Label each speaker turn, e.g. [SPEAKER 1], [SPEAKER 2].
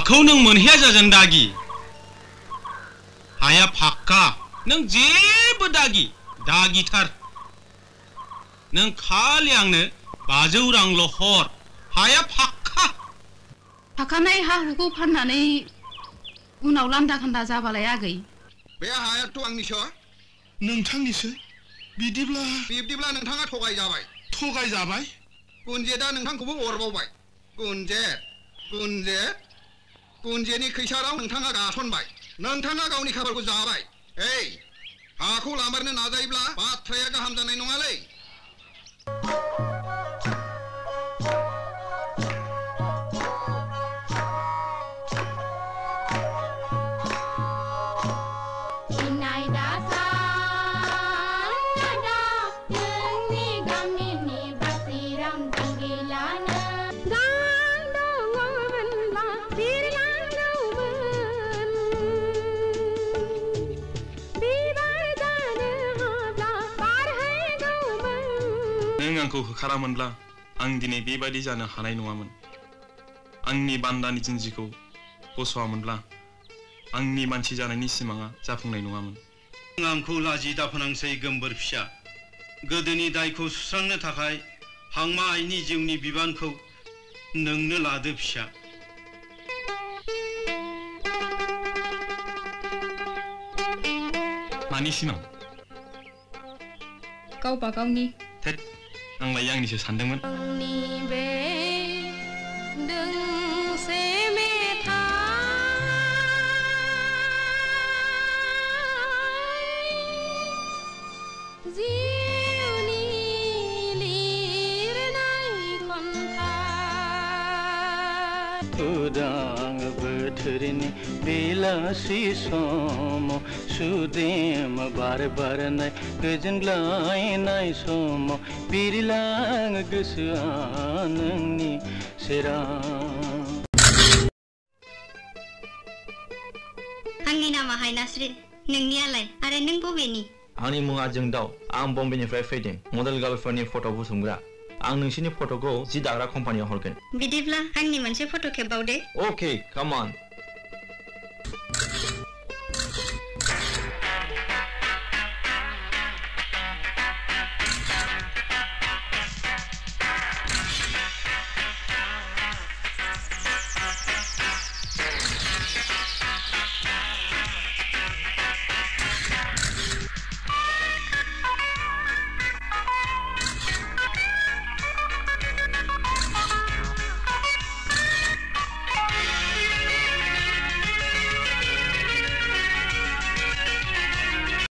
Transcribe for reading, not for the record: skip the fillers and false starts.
[SPEAKER 1] हाखौ नों मोनहैया जागोन दागि हाया फाक्का नों जेबो दागिथार नों खालि आंनो 500 रांल' हर हाया फाक्का
[SPEAKER 2] फाखानाय हा हुखौ फाननानै उनाव लान्दा खान्दा जाबालाय आगै
[SPEAKER 3] बे हायाथ' आंनिसो
[SPEAKER 4] नोंथांनिसो
[SPEAKER 3] बिब्दिब्ला नोंथाङा
[SPEAKER 4] थगायजाबाय
[SPEAKER 3] गुनजेदा नोंथांखौबो अरबावबाय गुनजेनि खैसाराव नोंथाङा गासनबाय नोंथाङा गावनि खाफालखौ जाबाय हाखौ लामारनो नाजायोब्ला बाथ्राया गाहाम जानाय नङालै
[SPEAKER 5] नों आंखौ होखारामोनब्ला आं दिनै बेबायदि जानो हानाय नङामोन आंनि बान्दानि जिन्जिखौ बस'आमोनब्ला आंनि मानसि जानायनि सिमाङा जाफुंनाय नङामोन
[SPEAKER 1] आंखौ लाजि दाफोनांसै गोमबोर फिसा गोदोनि दायखौ सुस्रांनो थाखाय हांमा आइनि जिउनि बिबानखौ नोंनो लादो फिसा
[SPEAKER 5] मानि सिमां
[SPEAKER 2] गावबा गावनि
[SPEAKER 5] आंलाय आंनिसो सानदोंमोन
[SPEAKER 6] उदां बोथोरनि बेलासि समाव सुदेम बार बारनाय गोजोनग्लायनाय समाव बिरलाङो गोसोआ नोंनि सेराव
[SPEAKER 7] आंनि नामा हायनास्रि नोंनियालाय आरो नों बबेनि
[SPEAKER 8] आंनि मुङा जोंदाव आं बम्बेनिफ्राय फैदों मडेल गार्लफोरनि फट' बुथुमग्रा आं नोंसिनि फट'खौ जि दाग्रा कम्पानियाव हरगोन
[SPEAKER 7] बिदिब्ला आंनि मोनसे फट' खेबबावदे
[SPEAKER 8] Okay, come on.